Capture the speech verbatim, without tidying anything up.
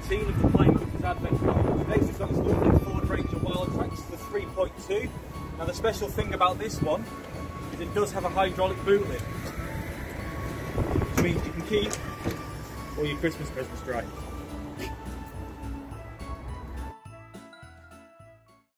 eighteen of the Pine Clifford Advent Calendar. Today we've got this lovely Ford Ranger Wildtrak, the three point two. Now the special thing about this one is it does have a hydraulic boot lid, which means you can keep all your Christmas presents dry.